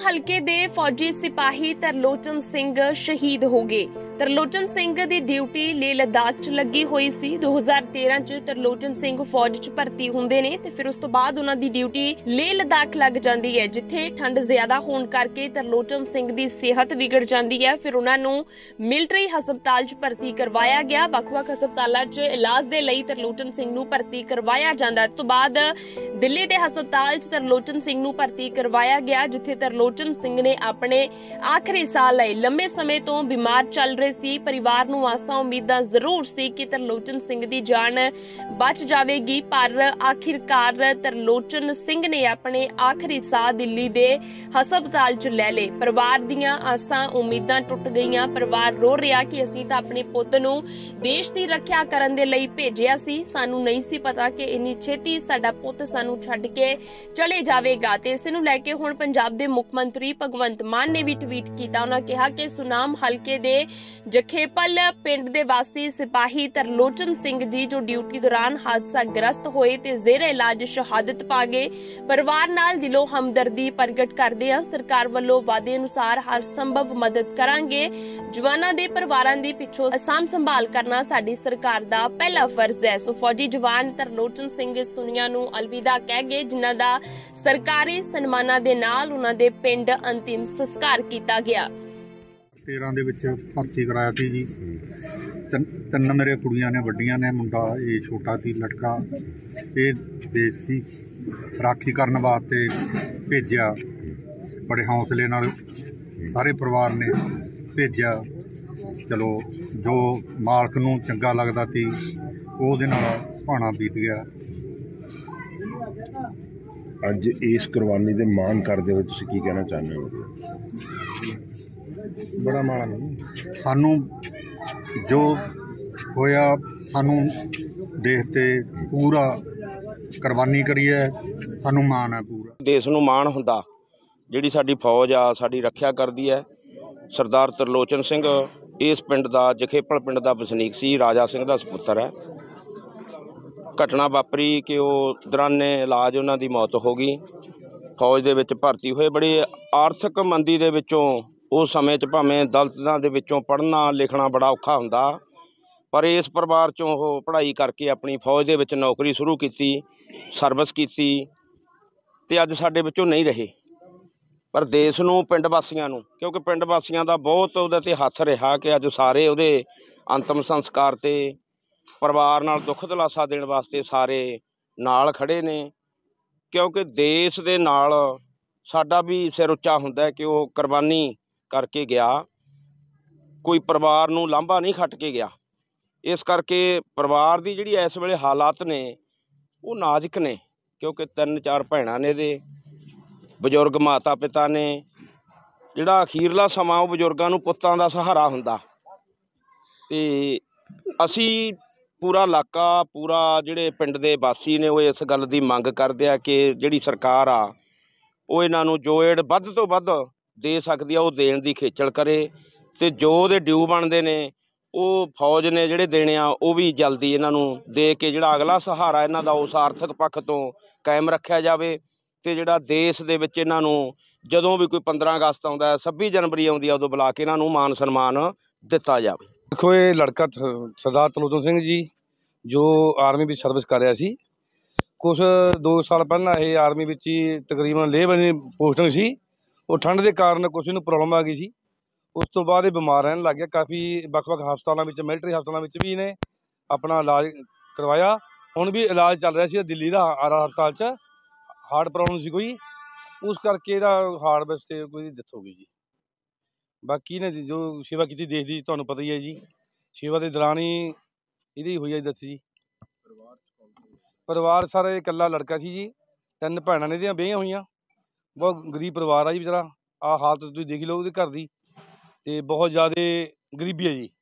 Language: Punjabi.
हलके दे फौजी सिपाही तरलोचन सिंह शहीद हो गए। तरलोचन सिंह दी ड्यूटी लेह लद्दाख च लगी हुई सी। 2013 च तरलोचन सिंह फौज च भर्ती हुंदे ने ते फिर उस तो बाद उन्हां दी ड्यूटी लेह लद्दाख लग जांदी है, जिथे ठंड ज्यादा होण करके तरलोचन सिंह दी सेहत विगड़ जांदी है। फिर उन्हां नूं मिलिटरी हस्पताल च भर्ती करवाया गया। ਵੱਖ-ਵੱਖ ਹਸਪਤਾਲਾਂ 'ਚ ਇਲਾਜ ਦੇ ਲਈ ਤਰਲੋਚਨ ਸਿੰਘ ਨੂੰ ਭਰਤੀ ਕਰਵਾਇਆ ਜਾਂਦਾ। ਇਸ ਤੋਂ ਬਾਅਦ ਦਿੱਲੀ ਦੇ ਹਸਪਤਾਲ 'ਚ ਤਰਲੋਚਨ ਸਿੰਘ ਨੂੰ ਭਰਤੀ ਕਰਵਾਇਆ ਗਿਆ, ਜਿੱਥੇ ਤਰਲੋਚਨ ਸਿੰਘ ਨੇ ਆਪਣੇ ਆਖਰੀ ਸਾਹ ਲਏ। ਲੰਮੇ ਸਮੇਂ ਤੋਂ ਬਿਮਾਰ ਚੱਲ ਰਹੇ ਸੀ। ਪਰਿਵਾਰ ਨੂੰ ਆਸਾਂ ਉਮੀਦਾਂ ਜ਼ਰੂਰ ਸੀ ਕਿ ਤਰਲੋਚਨ ਸਿੰਘ ਦੀ ਜਾਨ ਬਚ ਜਾਵੇਗੀ, ਪਰ ਆਖਿਰਕਾਰ ਤਰਲੋਚਨ ਸਿੰਘ ਨੇ ਆਪਣੇ ਆਖਰੀ ਸਾਹ ਦਿੱਲੀ ਦੇ ਹਸਪਤਾਲ 'ਚ ਲੈ ਲਏ। ਪਰਿਵਾਰ ਦੀਆਂ ਆਸਾਂ ਉਮੀਦਾਂ ਟੁੱਟ ਗਈਆਂ। ਪਰਿਵਾਰ ਰੋ ਰਿਹਾ ਕਿ ਅਸੀਂ ਤਾਂ ਆਪਣੇ ਪੁੱਤ ਨੂੰ ਦੇਸ਼ ਦੀ ਰੱਖਿਆ ਕਰਨ ਦੇ ਲਈ ਭੇਜਿਆ ਸੀ, ਸਾਨੂੰ ਨਹੀਂ ਸੀ ਪਤਾ ਕਿ ਇੰਨੀ ਛੇਤੀ ਸਾਡਾ ਪੁੱਤ ਸਾਨੂੰ ਛੱਡ ਕੇ ਚਲੇ ਜਾਵੇਗਾ। ਤੇ ਇਸ ਨੂੰ ਲੈ ਕੇ ਹੁਣ ਪੰਜਾਬ ਦੇ ਮੁੱਖ ਮੰਤਰੀ ਭਗਵੰਤ ਮਾਨ ਨੇ ਵੀ ਟਵੀਟ ਕੀਤਾ। ਉਹਨਾਂ ਕਿਹਾ ਕਿ ਸੁਨਾਮ ਹਲਕੇ ਦੇ ਜਖੇਪਲ ਪਿੰਡ ਦੇ ਵਾਸੀ ਸਿਪਾਹੀ ਤਰਲੋਚਨ ਸਿੰਘ ਜੀ ਜੋ ਡਿਊਟੀ ਦੌਰਾਨ ਹਾਦਸਾ ਗ੍ਰਸਤ ਹੋਏ ਤੇ ਜ਼ੇਰੇ ਇਲਾਜ ਸ਼ਹਾਦਤ ਪਾ ਗਏ, ਪਰਿਵਾਰ ਨਾਲ ਦਿਲੋਂ ਹਮਦਰਦੀ ਪ੍ਰਗਟ ਕਰਦੇ ਹਾਂ। ਸਰਕਾਰ ਵੱਲੋਂ ਵਾਅਦੇ ਅਨੁਸਾਰ ਹਰ ਸੰਭਵ ਮਦਦ ਕਰਾਂਗੇ। ਜਵਾਨਾਂ ਦੇ ਪਰਿਵਾਰਾਂ ਦੀ ਪਿੱਛੋਂ ਸਾਂਭ ਸੰਭਾਲ करना साडी सरकार दा पहला फर्ज है। सो फौजी जवान तरलोचन सिंह इस दुनिया नूं अलविदा कह गए, जिन्हां दा सरकारी सन्मानां दे नाल उन्हां दे पिंड अंतिम संस्कार कीता गया। 13 ਦੇ ਵਿੱਚ ਭਰਤੀ ਕਰਾਇਆ ਸੀ ਜੀ। ਤਿੰਨ ਮੇਰੇ ਕੁੜੀਆਂ ਨੇ, ਵੱਡੀਆਂ ਨੇ, ਮੁੰਡਾ ਇਹ ਛੋਟਾ ਸੀ ਲੜਕਾ। ਇਹ ਦੇਸ਼ ਦੀ ਰਾਖੀ ਕਰਨ ਵਾਸਤੇ ਭੇਜਿਆ। ਬੜੇ ਹੌਸਲੇ ਨਾਲ ਸਾਰੇ ਪਰਿਵਾਰ ਨੇ ਭੇਜਿਆ। ਚਲੋ ਜੋ ਮਾਲਕ ਨੂੰ ਚੰਗਾ ਲੱਗਦਾ ਸੀ ਉਹਦੇ ਨਾਲ ਭਾਣਾ ਬੀਤ ਗਿਆ। ਅੱਜ ਇਸ ਕੁਰਬਾਨੀ ਦੇ ਮਾਣ ਕਰਦੇ ਹੋਏ ਤੁਸੀਂ ਕੀ ਕਹਿਣਾ ਚਾਹੁੰਦੇ ਹੋ? ਬੜਾ ਮਾਣ ਸਾਨੂੰ ਜੋ ਹੋਇਆ, ਸਾਨੂੰ ਦੇਸ਼ ਤੇ ਪੂਰਾ ਕੁਰਬਾਨੀ ਕਰੀ ਹੈ, ਸਾਨੂੰ ਮਾਣ ਹੈ ਪੂਰਾ। ਦੇਸ਼ ਨੂੰ ਮਾਣ ਹੁੰਦਾ ਜਿਹੜੀ ਸਾਡੀ ਫੌਜ ਆ, ਸਾਡੀ ਰੱਖਿਆ ਕਰਦੀ ਹੈ। ਸਰਦਾਰ ਤਰਲੋਚਨ ਸਿੰਘ ਇਸ ਪਿੰਡ ਦਾ, ਜਖੇਪਲ ਪਿੰਡ ਦਾ ਵਸਨੀਕ ਸੀ, ਰਾਜਾ ਸਿੰਘ ਦਾ ਸਪੁੱਤਰ ਹੈ। ਘਟਨਾ ਵਾਪਰੀ ਕਿ ਉਹ ਦੌਰਾਨੇ ਇਲਾਜ ਉਹਨਾਂ ਦੀ ਮੌਤ ਹੋ ਗਈ। ਫੌਜ ਦੇ ਵਿੱਚ ਭਰਤੀ ਹੋਏ। ਬੜੀ ਆਰਥਿਕ ਮੰਦੀ ਦੇ ਵਿੱਚੋਂ ਉਸ ਸਮੇਂ 'ਚ ਭਾਵੇਂ ਦਲਿਤਾਂ ਦੇ ਵਿੱਚੋਂ ਪੜ੍ਹਨਾ ਲਿਖਣਾ ਬੜਾ ਔਖਾ ਹੁੰਦਾ, ਪਰ ਇਸ ਪਰਿਵਾਰ 'ਚੋਂ ਉਹ ਪੜ੍ਹਾਈ ਕਰਕੇ ਆਪਣੀ ਫੌਜ ਦੇ ਵਿੱਚ ਨੌਕਰੀ ਸ਼ੁਰੂ ਕੀਤੀ, ਸਰਵਿਸ ਕੀਤੀ ਅਤੇ ਅੱਜ ਸਾਡੇ ਵਿੱਚੋਂ ਨਹੀਂ ਰਹੇ। ਪਰ ਦੇਸ਼ ਨੂੰ, ਪਿੰਡ ਵਾਸੀਆਂ ਨੂੰ, ਕਿਉਂਕਿ ਪਿੰਡ ਵਾਸੀਆਂ ਦਾ ਬਹੁਤ ਉਹਦੇ 'ਤੇ ਹੱਥ ਰਿਹਾ ਕਿ ਅੱਜ ਸਾਰੇ ਉਹਦੇ ਅੰਤਮ ਸੰਸਕਾਰ 'ਤੇ ਪਰਿਵਾਰ ਨਾਲ ਦੁੱਖ ਦਿਲਾਸਾ ਦੇਣ ਵਾਸਤੇ ਸਾਰੇ ਨਾਲ ਖੜ੍ਹੇ ਨੇ। ਕਿਉਂਕਿ ਦੇਸ਼ ਦੇ ਨਾਲ ਸਾਡਾ ਵੀ ਸਿਰ ਉੱਚਾ ਹੁੰਦਾ ਕਿ ਉਹ ਕੁਰਬਾਨੀ ਕਰਕੇ ਗਿਆ, ਕੋਈ ਪਰਿਵਾਰ ਨੂੰ ਲਾਂਭਾ ਨਹੀਂ ਖੱਟ ਕੇ ਗਿਆ। ਇਸ ਕਰਕੇ ਪਰਿਵਾਰ ਦੀ ਜਿਹੜੀ ਇਸ ਵੇਲੇ ਹਾਲਾਤ ਨੇ ਉਹ ਨਾਜ਼ੁਕ ਨੇ, ਕਿਉਂਕਿ 3-4 ਭੈਣਾਂ ਨੇ ਇਹਦੇ, ਬਜ਼ੁਰਗ ਮਾਤਾ ਪਿਤਾ ਨੇ। ਜਿਹੜਾ ਅਖੀਰਲਾ ਸਮਾਂ ਉਹ ਬਜ਼ੁਰਗਾਂ ਨੂੰ ਪੁੱਤਾਂ ਦਾ ਸਹਾਰਾ ਹੁੰਦਾ। ਅਤੇ ਅਸੀਂ ਪੂਰਾ ਇਲਾਕਾ, ਪੂਰਾ ਜਿਹੜੇ ਪਿੰਡ ਦੇ ਵਾਸੀ ਨੇ ਉਹ ਇਸ ਗੱਲ ਦੀ ਮੰਗ ਕਰਦੇ ਆ ਕਿ ਜਿਹੜੀ ਸਰਕਾਰ ਆ ਉਹ ਇਹਨਾਂ ਨੂੰ ਜੋ ਏਡ ਵੱਧ ਤੋਂ ਵੱਧ ਦੇ ਸਕਦੀ ਆ ਉਹ ਦੇਣ ਦੀ ਖੇਚਲ ਕਰੇ, ਅਤੇ ਜੋ ਉਹਦੇ ਡਿਊ ਬਣਦੇ ਨੇ ਉਹ ਫੌਜ ਨੇ ਜਿਹੜੇ ਦੇਣੇ ਆ ਉਹ ਵੀ ਜਲਦੀ ਇਹਨਾਂ ਨੂੰ ਦੇ ਕੇ ਜਿਹੜਾ ਅਗਲਾ ਸਹਾਰਾ ਇਹਨਾਂ ਦਾ ਉਸ ਆਰਥਿਕ ਪੱਖ ਤੋਂ ਕਾਇਮ ਰੱਖਿਆ ਜਾਵੇ। ਅਤੇ ਜਿਹੜਾ ਦੇਸ਼ ਦੇ ਵਿੱਚ ਇਹਨਾਂ ਨੂੰ ਜਦੋਂ ਵੀ ਕੋਈ 15 ਅਗਸਤ ਆਉਂਦਾ, 26 ਜਨਵਰੀ ਆਉਂਦੀ ਆ, ਉਦੋਂ ਬੁਲਾ ਕੇ ਇਹਨਾਂ ਨੂੰ ਮਾਨ ਸਨਮਾਨ ਦਿੱਤਾ ਜਾਵੇ। ਦੇਖੋ, ਇਹ ਲੜਕਾ ਸਰਦਾਰ ਤਰਲੋਚਨ ਸਿੰਘ ਜੀ ਜੋ ਆਰਮੀ ਵਿੱਚ ਸਰਵਿਸ ਕਰ ਰਿਹਾ ਸੀ। ਕੁਛ 2 ਸਾਲ ਪਹਿਲਾਂ ਇਹ ਆਰਮੀ ਵਿੱਚ ਹੀ ਤਕਰੀਬਨ ਲੇਹ ਬਣੀ ਪੋਸਟਿੰਗ ਸੀ। ਉਹ ਠੰਡ ਦੇ ਕਾਰਨ ਕੁਛ ਇਹਨੂੰ ਪ੍ਰੋਬਲਮ ਆ ਗਈ ਸੀ। ਉਸ ਤੋਂ ਬਾਅਦ ਇਹ ਬਿਮਾਰ ਰਹਿਣ ਲੱਗ ਗਿਆ। ਕਾਫੀ ਵੱਖ-ਵੱਖ ਹਸਪਤਾਲਾਂ ਵਿੱਚ, ਮਿਲਟਰੀ ਹਸਪਤਾਲਾਂ ਵਿੱਚ ਵੀ ਇਹਨੇ ਆਪਣਾ ਇਲਾਜ ਕਰਵਾਇਆ। ਹੁਣ ਵੀ ਇਲਾਜ ਚੱਲ ਰਿਹਾ ਸੀ ਦਿੱਲੀ ਦਾ ਆਰ ਹਸਪਤਾਲ 'ਚ। ਹਾਰਟ ਪ੍ਰੋਬਲਮ ਸੀ ਕੋਈ, ਉਸ ਕਰਕੇ ਇਹਦਾ ਹਾਰਟ ਵਿੱਚ ਕੋਈ ਡੈਥ ਹੋ ਗਈ ਜੀ। ਬਾਕੀ ਨੇ ਜੋ ਸੇਵਾ ਕੀਤੀ ਦੇਸ਼ ਦੀ, ਤੁਹਾਨੂੰ ਪਤਾ ਹੀ ਹੈ ਜੀ। ਸੇਵਾ ਦੇ ਦੌਰਾਨ ਹੀ ਇਹਦੀ ਹੋਈ ਹੈ ਡੈਥ ਜੀ। ਪਰਿਵਾਰ ਸਾਰਾ ਇਕੱਲਾ ਲੜਕਾ ਸੀ ਜੀ। 3 ਭੈਣਾਂ ਨੇ ਇਹਦੀਆਂ ਵਿਆਹੀਆਂ ਹੋਈਆਂ। ਬਹੁਤ ਗਰੀਬ ਪਰਿਵਾਰ ਆ ਜੀ ਵਿਚਾਰਾ। ਆਹ ਹਾਲਤ ਤੁਸੀਂ ਦੇਖ ਲਓ ਉਹਦੇ ਘਰ ਦੀ, ਅਤੇ ਬਹੁਤ ਜ਼ਿਆਦਾ ਗਰੀਬੀ ਹੈ ਜੀ।